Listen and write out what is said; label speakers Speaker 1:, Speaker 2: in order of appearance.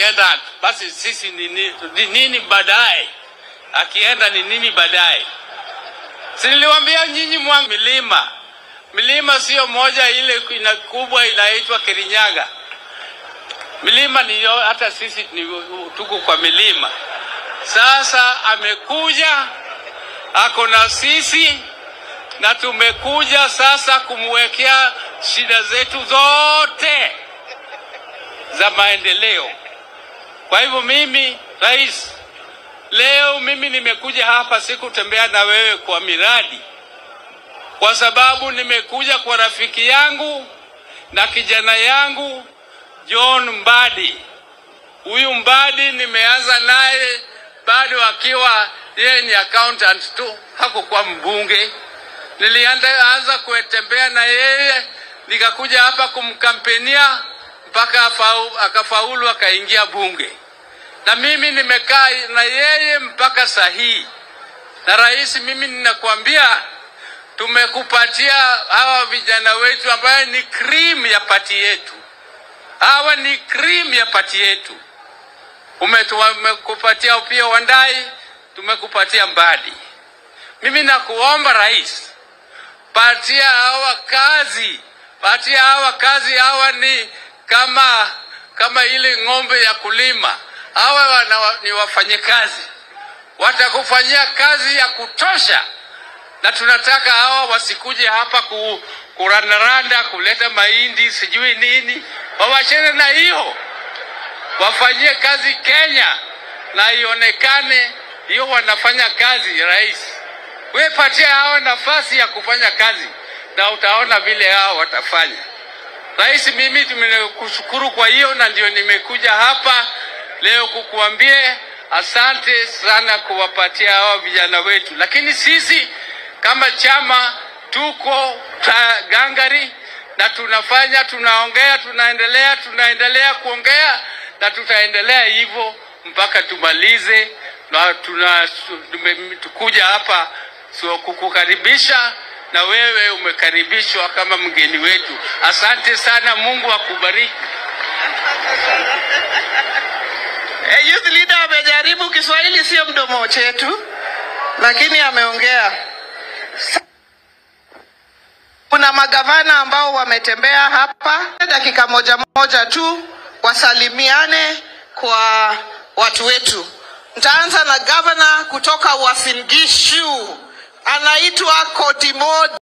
Speaker 1: akienda basi sisi ni nini baadaye? Akienda ni nini baadaye? Si niliwaambia nyinyi milima. Milima sio moja ile kubwa inaitwa Kirinyaga. Milima ni hata sisi tuko kwa milima. Sasa amekuja ako na sisi na tumekuja sasa kumwekea shida zetu zote za maendeleo. Kwa hivyo mimi rais, leo mimi nimekuja hapa sikutembea na wewe kwa miradi, kwa sababu nimekuja kwa rafiki yangu na kijana yangu John Mbadi. Huyu Mbadi nimeanza naye bado akiwa yeye ni accountant tu, hakukuwa mbunge. Nilianza kutembea na yeye nikakuja hapa kumkampenia mpaka akafaulu akaingia bunge. Na mimi nimekaa na yeye mpaka sahihi. Na rais, mimi ninakuambia tumekupatia hawa vijana wetu ambao ni cream ya pati yetu. Hawa ni cream ya pati yetu. Umekupatia pia Wandai, tumekupatia Mbadi. Mimi nakuomba rais, patia hawa kazi. Patia hawa kazi. Hawa ni kama ile ng'ombe ya kulima. Hawa ni wafanyikazi. Watakufanyia kazi ya kutosha. Na tunataka hawa wasikuje hapa kurandaranda, kuleta mahindi, sijui nini. Wawachane na hiyo. Wafanyie kazi Kenya na ionekane hiyo wanafanya kazi. Rais, wewe patia hao nafasi ya kufanya kazi na utaona vile hao watafanya. Rais, mimi tumekushukuru kwa hiyo na ndio nimekuja hapa leo kukuambia asante sana kuwapatia hao vijana wetu. Lakini sisi kama chama tuko gangari na tunafanya, tunaongea, tunaendelea kuongea na tutaendelea hivyo mpaka tumalize. Na tukuja hapa kukukaribisha na wewe umekaribishwa kama mgeni wetu. Asante sana, Mungu akubariki.
Speaker 2: Youth leader amejaribu, Kiswahili sio mdomo chetu, lakini ameongea. Kuna magavana ambao wametembea hapa, dakika moja tu wasalimiane kwa watu wetu. Nitaanza na governor kutoka Uasin Gishu, anaitwa Kotimo.